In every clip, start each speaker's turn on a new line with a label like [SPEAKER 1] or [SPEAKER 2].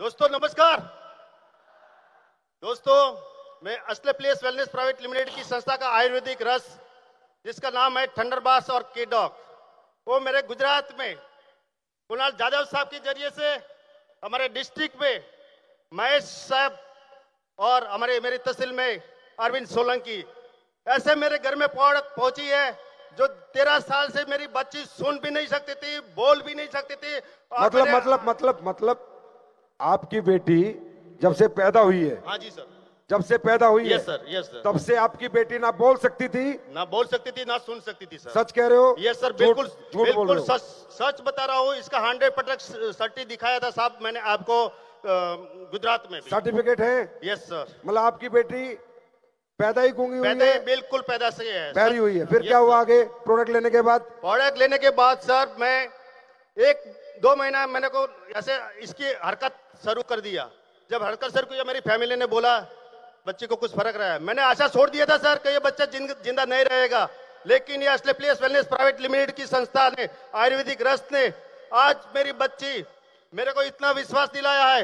[SPEAKER 1] दोस्तों नमस्कार। दोस्तों मैं असले प्लेस वेलनेस प्राइवेट लिमिटेड की संस्था का आयुर्वेदिक रस जिसका नाम है थंडरबास और केडॉक, वो मेरे गुजरात में कुणाल जाधव साहब के जरिए से हमारे डिस्ट्रिक्ट में महेश साहब और मेरी तहसील में अरविंद सोलंकी, ऐसे मेरे घर में प्रोडक्ट पहुंची है जो 13 साल से मेरी बच्ची सुन भी नहीं सकती थी, बोल भी नहीं सकती थी।
[SPEAKER 2] मतलब आपकी बेटी जब से पैदा हुई है?
[SPEAKER 1] हाँ जी सर।
[SPEAKER 2] जब से पैदा हुई है?
[SPEAKER 1] Yes sir, yes sir.
[SPEAKER 2] तब से आपकी बेटी ना बोल सकती थी,
[SPEAKER 1] ना बोल सकती थी, ना सुन सकती थी सर।
[SPEAKER 2] सच कह रहे हो?
[SPEAKER 1] यस सर,
[SPEAKER 2] झूठ बोल रहे
[SPEAKER 1] बिल्कुल
[SPEAKER 2] हो?
[SPEAKER 1] सच बता रहा हूँ। इसका 100% सर्टी दिखाया था साहब मैंने आपको गुजरात में भी।
[SPEAKER 2] सर्टिफिकेट है?
[SPEAKER 1] Yes sir.
[SPEAKER 2] मतलब आपकी बेटी पैदा ही गूंगी हुई
[SPEAKER 1] पैदा
[SPEAKER 2] है?
[SPEAKER 1] ही बिल्कुल पैदा से है,
[SPEAKER 2] पैरी हुई है। फिर क्या हुआ आगे प्रोडक्ट लेने के बाद?
[SPEAKER 1] प्रोडक्ट लेने के बाद सर मैं 1-2 महीना मैंने को ऐसे इसकी हरकत शुरू कर दिया। जब हरकत शुरू किया मेरी फैमिली ने बोला बच्चे को कुछ फर्क रहा है। मैंने आशा छोड़ दिया था सर कि ये बच्चा जिंदा नहीं रहेगा, लेकिन ये असली प्लेस वेलनेस प्राइवेट लिमिटेड की संस्था ने, आयुर्वेदिक रस ने आज मेरी बच्ची मेरे को इतना विश्वास दिलाया है,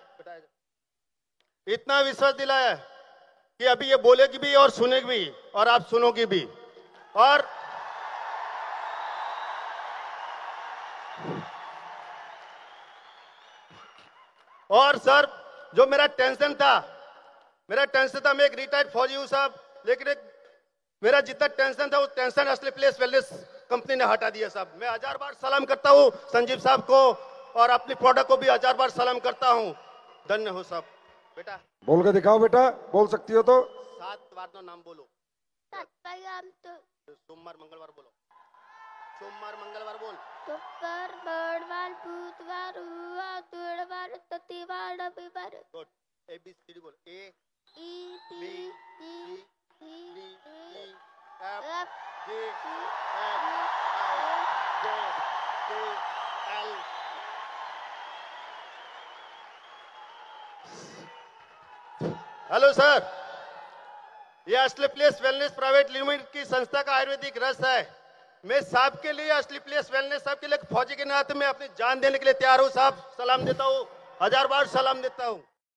[SPEAKER 1] इतना विश्वास दिलाया है कि अभी ये बोलेगी भी और सुनेगी भी और आप सुनोगी भी। और सर जो मेरा टेंशन था मैं एक रिटायर्ड फौजी हूं साहब, लेकिन मेरा जितना टेंशन था वो टेंशन असली प्लेस वेलनेस कंपनी ने हटा दिया साहब। मैं 1000 बार सलाम करता हूं संजीव साहब को और अपनी प्रोडक्ट को भी 1000 बार सलाम करता हूं। धन्य हो साहब। बेटा
[SPEAKER 2] बोल के दिखाओ, बेटा बोल सकती हो तो
[SPEAKER 1] 7 बार तो नाम बोलो। सोमवार मंगलवार बोलो, सोमवार मंगलवार बोल।
[SPEAKER 3] शुक्र बड़वार बुधवार हुआ तुड़वार ततीवार रविवार।
[SPEAKER 1] गुड। ABCD बोल। A
[SPEAKER 3] E
[SPEAKER 1] B C D E F G H I J K L। Hello sir, ये असली प्लेस वेलनेस प्राइवेट लिमिटेड की संस्था का आयुर्वेदिक रस है। मैं साहब के लिए, असली प्लेस वेलनेस साहब के लिए फौजी के नाते में अपनी जान देने के लिए तैयार हूँ साहब। सलाम देता हूँ, 1000 बार सलाम देता हूँ।